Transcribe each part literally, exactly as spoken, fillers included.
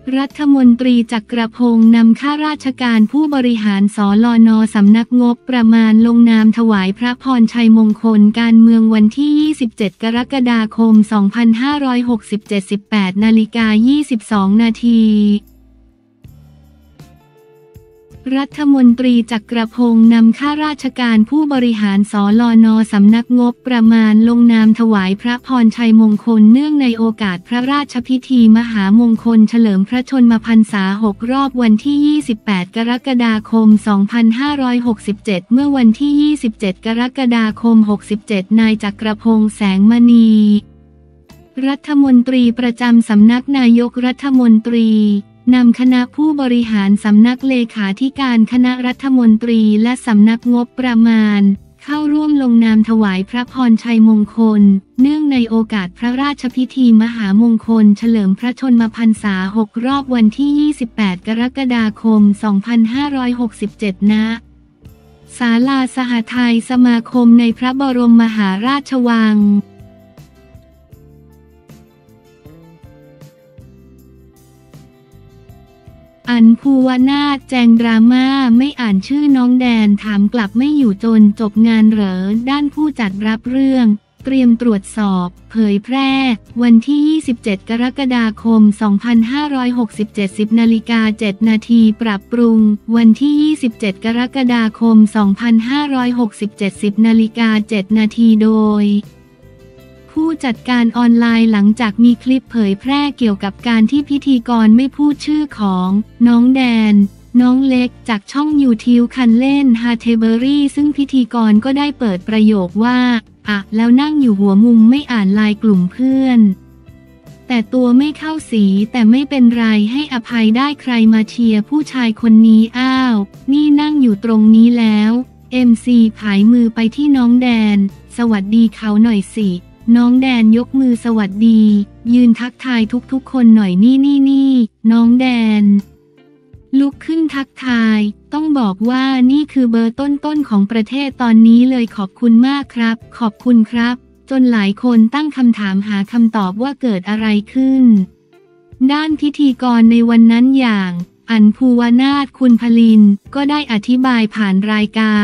รัฐมนตรีจักรพงษ์นำข้าราชการผู้บริหารสลน.สำนักงบประมาณลงนามถวายพระพรชัยมงคลการเมืองวันที่ ยี่สิบเจ็ด กรกฎาคม สองพันห้าร้อยหกสิบเจ็ด สิบแปด นาฬิกา ยี่สิบสอง นาทีรัฐมนตรีจักรพงษ์นำข้าราชการผู้บริหารสลน.สำนักงบประมาณลงนามถวายพระพรชัยมงคลเนื่องในโอกาสพระราชพิธีมหามงคลเฉลิมพระชนมพรรษาหกรอบวันที่ ยี่สิบแปด กรกฎาคม สองพันห้าร้อยหกสิบเจ็ด เมื่อวันที่ ยี่สิบเจ็ด กรกฎาคม หกสิบเจ็ด นายจักรพงษ์แสงมณีรัฐมนตรีประจำสำนักนายกรัฐมนตรีนำคณะผู้บริหารสำนักเลขาธิการคณะรัฐมนตรีและสำนักงบประมาณเข้าร่วมลงนามถวายพระพรชัยมงคลเนื่องในโอกาสพระราชพิธีมหามงคลเฉลิมพระชนมพรรษาหกรอบวันที่ ยี่สิบแปด กรกฎาคม สองพันห้าร้อยหกสิบเจ็ด ณ ศาลาสหทัยสมาคมในพระบรมมหาราชวังอันภูวนาถแจงดราม่าไม่อ่านชื่อน้องแดนถามกลับไม่อยู่จนจบงานเหรอด้านผู้จัดรับเรื่องเตรียมตรวจสอบเผยแพร่วันที่ ยี่สิบเจ็ด กรกฎาคม สองพันห้าร้อยหกสิบเจ็ด สิบนาฬิกาเจ็ดนาทีปรับปรุงวันที่ ยี่สิบเจ็ด กรกฎาคม สองพันห้าร้อยหกสิบเจ็ด สิบนาฬิกาเจ็ดนาทีโดยผู้จัดการออนไลน์หลังจากมีคลิปเผยแพร่เกี่ยวกับการที่พิธีกรไม่พูดชื่อของน้องแดนน้องเล็กจากช่องยูทิวคันเล่นฮาเทเบอรี่ซึ่งพิธีกรก็ได้เปิดประโยคว่าอะแล้วนั่งอยู่หัวมุมไม่อ่านไลน์กลุ่มเพื่อนแต่ตัวไม่เข้าสีแต่ไม่เป็นไรให้อภัยได้ใครมาเชียร์ผู้ชายคนนี้อ้าวนี่นั่งอยู่ตรงนี้แล้วเอ็มซีผายมือไปที่น้องแดนสวัสดีเขาหน่อยสิน้องแดนยกมือสวัสดียืนทักทายทุกๆคนหน่อยนี่นี่นี่น้องแดนลุกขึ้นทักทายต้องบอกว่านี่คือเบอร์ต้นๆของประเทศตอนนี้เลยขอบคุณมากครับขอบคุณครับจนหลายคนตั้งคำถามหาคำตอบว่าเกิดอะไรขึ้นด้านพิธีกรในวันนั้นอย่างอัญภูวนาถคุณพลินก็ได้อธิบายผ่านรายการ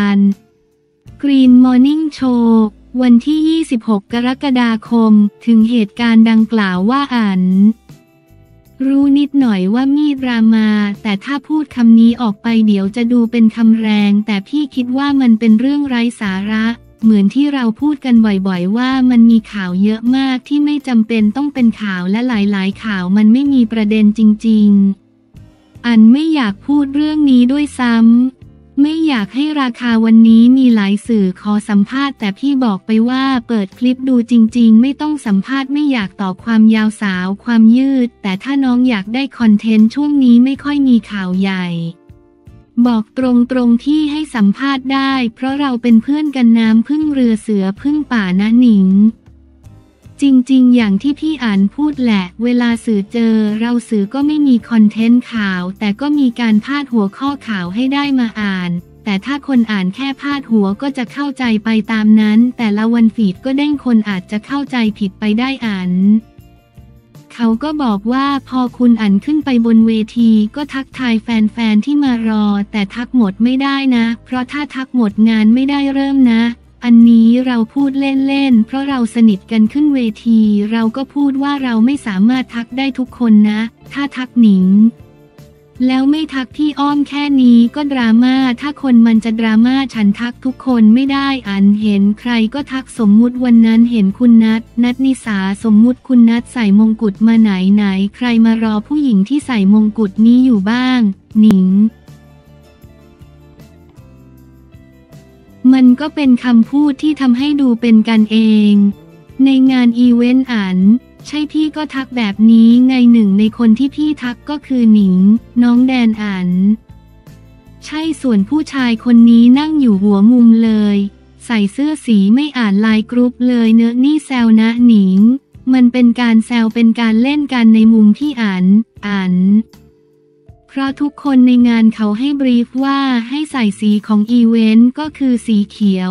Green Morning Showวันที่ ยี่สิบหก กรกฎาคมถึงเหตุการณ์ดังกล่าวว่าอันรู้นิดหน่อยว่ามีดรามาแต่ถ้าพูดคำนี้ออกไปเดี๋ยวจะดูเป็นคำแรงแต่พี่คิดว่ามันเป็นเรื่องไร้สาระเหมือนที่เราพูดกันบ่อยๆว่ามันมีข่าวเยอะมากที่ไม่จำเป็นต้องเป็นข่าวและหลายๆข่าวมันไม่มีประเด็นจริงๆอันไม่อยากพูดเรื่องนี้ด้วยซ้ำไม่อยากให้ราคาวันนี้มีหลายสื่อขอสัมภาษณ์แต่พี่บอกไปว่าเปิดคลิปดูจริงๆไม่ต้องสัมภาษณ์ไม่อยากต่อความยาวสาวความยืดแต่ถ้าน้องอยากได้คอนเทนต์ช่วงนี้ไม่ค่อยมีข่าวใหญ่บอกตรงๆที่ให้สัมภาษณ์ได้เพราะเราเป็นเพื่อนกันน้ำพึ่งเรือเสือพึ่งป่านะหนิงจริงๆอย่างที่พี่อ่านพูดแหละเวลาสื่อเจอเราสื่อก็ไม่มีคอนเทนต์ข่าวแต่ก็มีการพาดหัวข้อข่าวให้ได้มาอ่านแต่ถ้าคนอ่านแค่พาดหัวก็จะเข้าใจไปตามนั้นแต่ละวันฟีดก็เด้งคนอาจจะเข้าใจผิดไปได้อ่านเขาก็บอกว่าพอคุณอ่านขึ้นไปบนเวทีก็ทักทายแฟนๆที่มารอแต่ทักหมดไม่ได้นะเพราะถ้าทักหมดงานไม่ได้เริ่มนะอันนี้เราพูดเล่นๆเพราะเราสนิทกันขึ้นเวทีเราก็พูดว่าเราไม่สามารถทักได้ทุกคนนะถ้าทักหนิงแล้วไม่ทักพี่อ้อมแค่นี้ก็ดราม่าถ้าคนมันจะดราม่าฉันทักทุกคนไม่ได้อันเห็นใครก็ทักสมมุติวันนั้นเห็นคุณนัทนัทนิสาสมมุติคุณนัทใส่มงกุฎมาไหนไหนใครมารอผู้หญิงที่ใส่มงกุฎนี้อยู่บ้างหนิงมันก็เป็นคำพูดที่ทำให้ดูเป็นกันเองในงานอีเวนต์อันใช่พี่ก็ทักแบบนี้ไงหนึ่งในคนที่พี่ทักก็คือหนิงน้องแดนอันใช่ส่วนผู้ชายคนนี้นั่งอยู่หัวมุมเลยใส่เสื้อสีไม่อ่านไลน์กรุ๊ปเลยเนอะนี่แซวนะหนิงมันเป็นการแซวเป็นการเล่นกันในมุมที่อันอันเพราะทุกคนในงานเขาให้บรีฟว่าให้ใส่สีของอีเวนต์ก็คือสีเขียว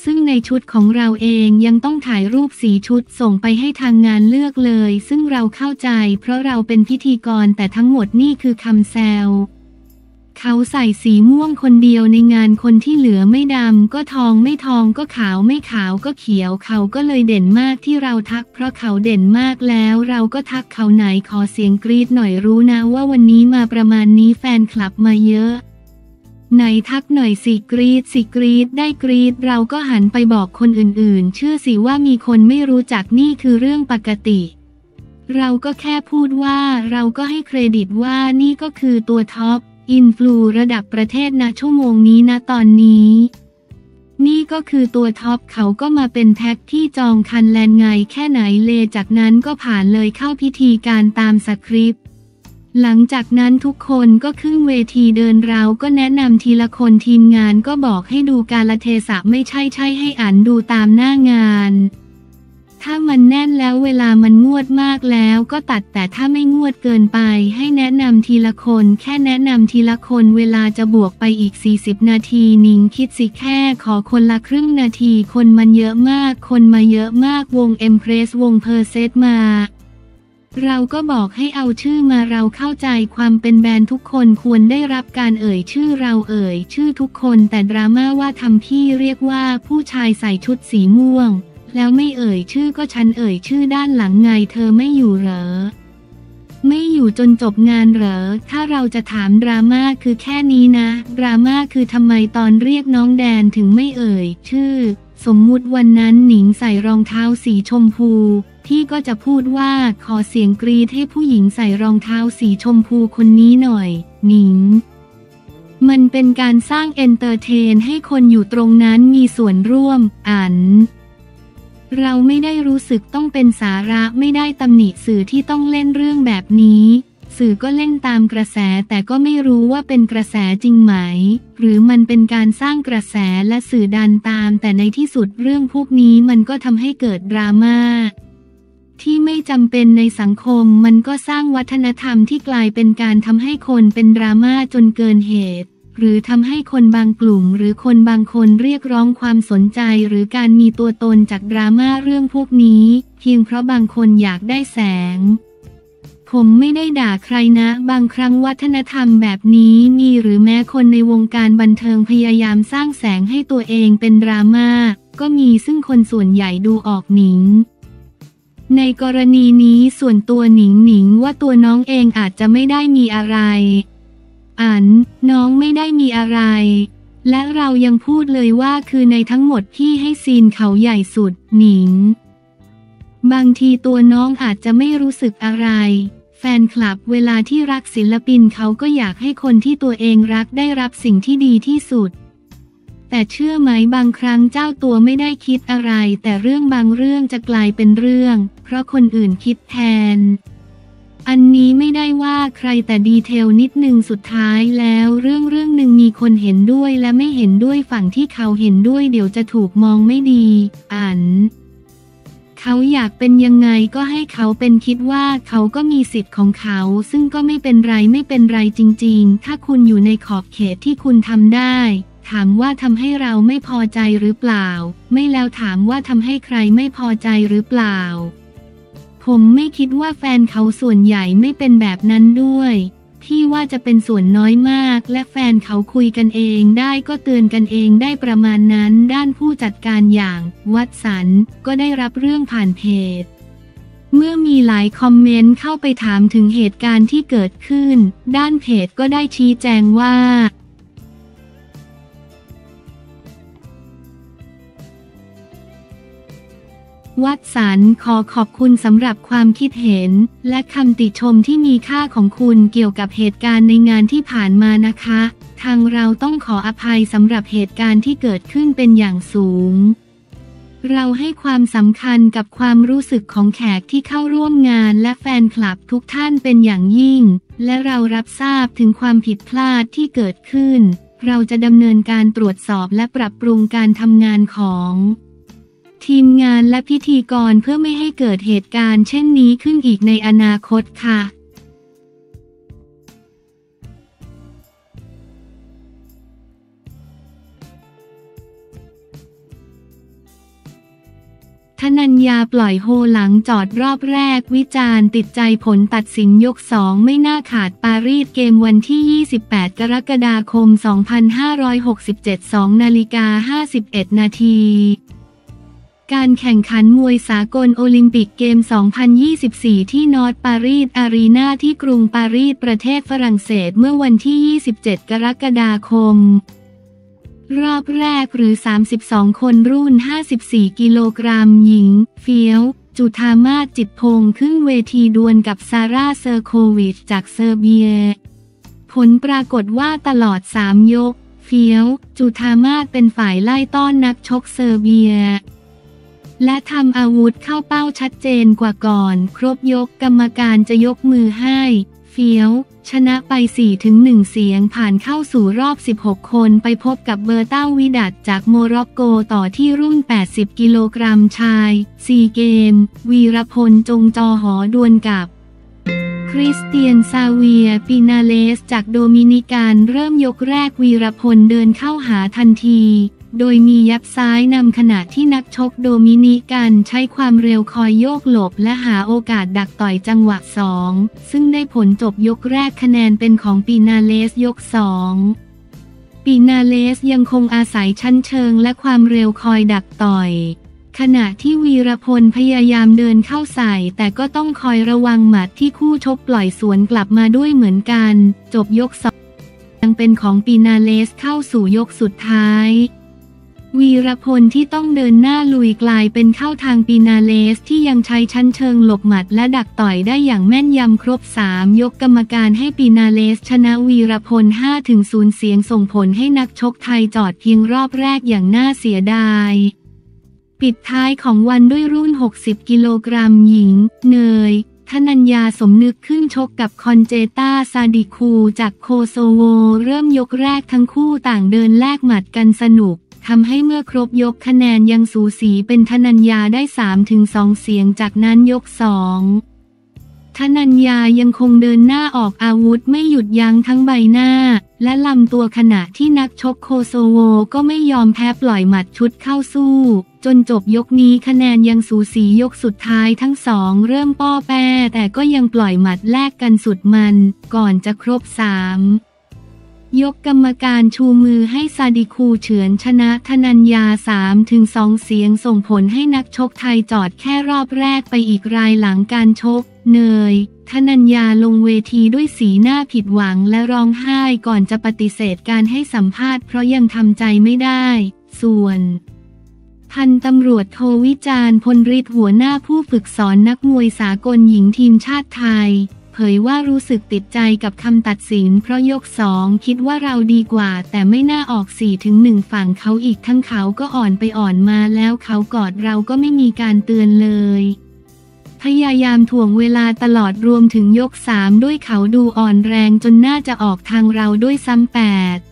ซึ่งในชุดของเราเองยังต้องถ่ายรูปสีชุดส่งไปให้ทางงานเลือกเลยซึ่งเราเข้าใจเพราะเราเป็นพิธีกรแต่ทั้งหมดนี่คือคำแซวเขาใส่สีม่วงคนเดียวในงานคนที่เหลือไม่ดำก็ทองไม่ทองก็ขาวไม่ขาวก็เขียวเขาก็เลยเด่นมากที่เราทักเพราะเขาเด่นมากแล้วเราก็ทักเขาไหนขอเสียงกรี๊ดหน่อยรู้นะว่าวันนี้มาประมาณนี้แฟนคลับมาเยอะไหนทักหน่อยสิกรี๊ดสิกรี๊ดได้กรี๊ดเราก็หันไปบอกคนอื่นๆเชื่อสิว่ามีคนไม่รู้จักนี่คือเรื่องปกติเราก็แค่พูดว่าเราก็ให้เครดิตว่านี่ก็คือตัวท็อปอินฟลูระดับประเทศณชั่วโมงนี้นะตอนนี้นี่ก็คือตัวท็อปเขาก็มาเป็นแท็กที่จองคันแลนไงแค่ไหนเลจากนั้นก็ผ่านเลยเข้าพิธีการตามสคริปต์หลังจากนั้นทุกคนก็ขึ้นเวทีเดินเราก็แนะนำทีละคนทีมงานก็บอกให้ดูกาลเทศะไม่ใช่ใช่ให้อ่านดูตามหน้างานถ้ามันแน่นแล้วเวลามันงวดมากแล้วก็ตัดแต่ถ้าไม่งวดเกินไปให้แนะนำทีละคนแค่แนะนำทีละคนเวลาจะบวกไปอีกสี่สิบนาทีนิงคิดสิแค่ขอคนละครึ่งนาทีคนมันเยอะมากคนมาเยอะมากวงเอ็มเพรสวงเพอร์เซตมาเราก็บอกให้เอาชื่อมาเราเข้าใจความเป็นแบรนด์ทุกคนควรได้รับการเอ่ยชื่อเราเอ่ยชื่อทุกคนแต่ดราม่าว่าทำพี่เรียกว่าผู้ชายใส่ชุดสีม่วงแล้วไม่เอ่ยชื่อก็ฉันเอ่ยชื่อด้านหลังไงเธอไม่อยู่เหรอไม่อยู่จนจบงานเหรอถ้าเราจะถามดราม่าคือแค่นี้นะดราม่าคือทำไมตอนเรียกน้องแดนถึงไม่เอ่ยชื่อสมมุติวันนั้นหนิงใส่รองเท้าสีชมพูพี่ก็จะพูดว่าขอเสียงกรี๊ดให้ผู้หญิงใส่รองเท้าสีชมพูคนนี้หน่อยหนิงมันเป็นการสร้างเอนเตอร์เทนให้คนอยู่ตรงนั้นมีส่วนร่วมอ่านเราไม่ได้รู้สึกต้องเป็นสาระไม่ได้ตำหนิสื่อที่ต้องเล่นเรื่องแบบนี้สื่อก็เล่นตามกระแสแต่ก็ไม่รู้ว่าเป็นกระแสจริงไหมหรือมันเป็นการสร้างกระแสและสื่อดันตามแต่ในที่สุดเรื่องพวกนี้มันก็ทำให้เกิดดราม่าที่ไม่จำเป็นในสังคมมันก็สร้างวัฒนธรรมที่กลายเป็นการทำให้คนเป็นดราม่าจนเกินเหตุหรือทำให้คนบางกลุ่มหรือคนบางคนเรียกร้องความสนใจหรือการมีตัวตนจากดราม่าเรื่องพวกนี้เพียงเพราะบางคนอยากได้แสงผมไม่ได้ด่าใครนะบางครั้งวัฒนธรรมแบบนี้มีหรือแม้คนในวงการบันเทิงพยายามสร้างแสงให้ตัวเองเป็นดราม่าก็มีซึ่งคนส่วนใหญ่ดูออกหนิงในกรณีนี้ส่วนตัวหนิงหนิงว่าตัวน้องเองอาจจะไม่ได้มีอะไรอันน้องไม่ได้มีอะไรและเรายังพูดเลยว่าคือในทั้งหมดพี่ให้ซีนเขาใหญ่สุดหนิงบางทีตัวน้องอาจจะไม่รู้สึกอะไรแฟนคลับเวลาที่รักศิลปินเขาก็อยากให้คนที่ตัวเองรักได้รับสิ่งที่ดีที่สุดแต่เชื่อไหมบางครั้งเจ้าตัวไม่ได้คิดอะไรแต่เรื่องบางเรื่องจะกลายเป็นเรื่องเพราะคนอื่นคิดแทนอันนี้ไม่ได้ว่าใครแต่ดีเทลนิดนึงสุดท้ายแล้วเรื่องเรื่องหนึ่งมีคนเห็นด้วยและไม่เห็นด้วยฝั่งที่เขาเห็นด้วยเดี๋ยวจะถูกมองไม่ดีอันเขาอยากเป็นยังไงก็ให้เขาเป็นคิดว่าเขาก็มีสิทธิ์ของเขาซึ่งก็ไม่เป็นไรไม่เป็นไรจริงๆถ้าคุณอยู่ในขอบเขตที่คุณทำได้ถามว่าทำให้เราไม่พอใจหรือเปล่าไม่แล้วถามว่าทำให้ใครไม่พอใจหรือเปล่าผมไม่คิดว่าแฟนเขาส่วนใหญ่ไม่เป็นแบบนั้นด้วยที่ว่าจะเป็นส่วนน้อยมากและแฟนเขาคุยกันเองได้ก็เตือนกันเองได้ประมาณนั้นด้านผู้จัดการอย่างวัดสันก็ได้รับเรื่องผ่านเพจเมื่อมีหลายคอมเมนต์เข้าไปถามถึงเหตุการณ์ที่เกิดขึ้นด้านเพจก็ได้ชี้แจงว่าวัดสันขอขอบคุณสำหรับความคิดเห็นและคำติชมที่มีค่าของคุณเกี่ยวกับเหตุการณ์ในงานที่ผ่านมานะคะทางเราต้องขออภัยสำหรับเหตุการณ์ที่เกิดขึ้นเป็นอย่างสูงเราให้ความสำคัญกับความรู้สึกของแขกที่เข้าร่วมงานและแฟนคลับทุกท่านเป็นอย่างยิ่งและเรารับทราบถึงความผิดพลาดที่เกิดขึ้นเราจะดำเนินการตรวจสอบและปรับปรุงการทำงานของทีมงานและพิธีกรเพื่อไม่ให้เกิดเหตุการณ์เช่นนี้ขึ้นอีกในอนาคตค่ะธนัญญาปล่อยโฮหลังจอดรอบแรกวิจารณ์ติดใจผลตัดสินยกสองไม่น่าขาดปารีสเกมวันที่ยี่สิบแปดกรกฎาคมสองพันห้าร้อยหกสิบเจ็ด สองนาฬิกาห้าสิบเอ็ดนาทีการแข่งขันมวยสากลโอลิมปิกเกม สองพันยี่สิบสี่ ที่นอร์ทปารีสอารีนาที่กรุงปารีสประเทศฝรั่งเศสเมื่อวันที่ยี่สิบเจ็ดกรกฎาคมรอบแรกหรือสามสิบสองคนรุ่นห้าสิบสี่กิโลกรัมหญิงเฟียวจุธามาศจิตพงษ์ขึ้นเวทีดวลกับซาร่าเซอร์โควิชจากเซอร์เบียผลปรากฏว่าตลอดสามยกเฟียวจุธามาศเป็นฝ่ายไล่ต้อนนักชกเซอร์เบียและทำอาวุธเข้าเป้าชัดเจนกว่าก่อนครบยกกรรมการจะยกมือให้เฟียวชนะไป สี่ถึงหนึ่ง เสียงผ่านเข้าสู่รอบสิบหกคนไปพบกับเบอร์เต้าวิดัดจากโมร็อกโกต่อที่รุ่นแปดสิบกิโลกรัมชายซีเกมวีรพลจงจอหอดวลกับคริสเตียนซาเวียปินาเลสจากโดมินิกันเริ่มยกแรกวีรพลเดินเข้าหาทันทีโดยมียับซ้ายนำขณะที่นักชกโดมินิกันใช้ความเร็วคอยโยกหลบและหาโอกาสดักต่อยจังหวะสองซึ่งได้ผลจบยกแรกคะแนนเป็นของปินาเลสยกสองปินาเลสยังคงอาศัยชั้นเชิงและความเร็วคอยดักต่อยขณะที่วีรพลพยายามเดินเข้าใส่แต่ก็ต้องคอยระวังหมัดที่คู่ชกปล่อยสวนกลับมาด้วยเหมือนกันจบยกสองยังเป็นของปินาเลสเข้าสู่ยกสุดท้ายวีรพลที่ต้องเดินหน้าลุยกลายเป็นเข้าทางปินาเลสที่ยังใช้ชั้นเชิงหลบหมัดและดักต่อยได้อย่างแม่นยำครบสามยกกรรมการให้ปินาเลสชนะวีรพล ห้าถึงศูนย์ เสียงส่งผลให้นักชกไทยจอดเพียงรอบแรกอย่างน่าเสียดายปิดท้ายของวันด้วยรุ่นหกสิบกิโลกรัมหญิงเนยธนัญญาสมนึกขึ้นชกกับคอนเจต้าซาดิคูจากโคโซโวเริ่มยกแรกทั้งคู่ต่างเดินแลกหมัดกันสนุกทำให้เมื่อครบยกคะแนนยังสูสีเป็นธนัญญาได้ สามถึงสอง เสียงจากนั้นยกสองธนัญญายังคงเดินหน้าออกอาวุธไม่หยุดยั้งทั้งใบหน้าและลำตัวขณะที่นักชกโคโซโวก็ไม่ยอมแพ้ปล่อยหมัดชุดเข้าสู้จนจบยกนี้คะแนนยังสูสียกสุดท้ายทั้งสองเริ่มป้อแป้แต่ก็ยังปล่อยหมัดแลกกันสุดมันก่อนจะครบสามยกกรรมการชูมือให้ซาดิคูเฉือนชนะธนัญญา สามถึงสอง เสียงส่งผลให้นักชกไทยจอดแค่รอบแรกไปอีกรายหลังการชกเนยธนัญญาลงเวทีด้วยสีหน้าผิดหวังและร้องไห้ก่อนจะปฏิเสธการให้สัมภาษณ์เพราะยังทำใจไม่ได้ส่วนพันตำรวจโทวิจารณ์พลฤทธิ์หัวหน้าผู้ฝึกสอนนักมวยสากลหญิงทีมชาติไทยเผยว่ารู้สึกติดใจกับคำตัดสินเพราะยกสองคิดว่าเราดีกว่าแต่ไม่น่าออก สี่ถึงหนึ่ง ฝั่งเขาอีกทั้งเขาก็อ่อนไปอ่อนมาแล้วเขากอดเราก็ไม่มีการเตือนเลยพยายามถ่วงเวลาตลอดรวมถึงยกสามด้วยเขาดูอ่อนแรงจนน่าจะออกทางเราด้วยซ้ำแปด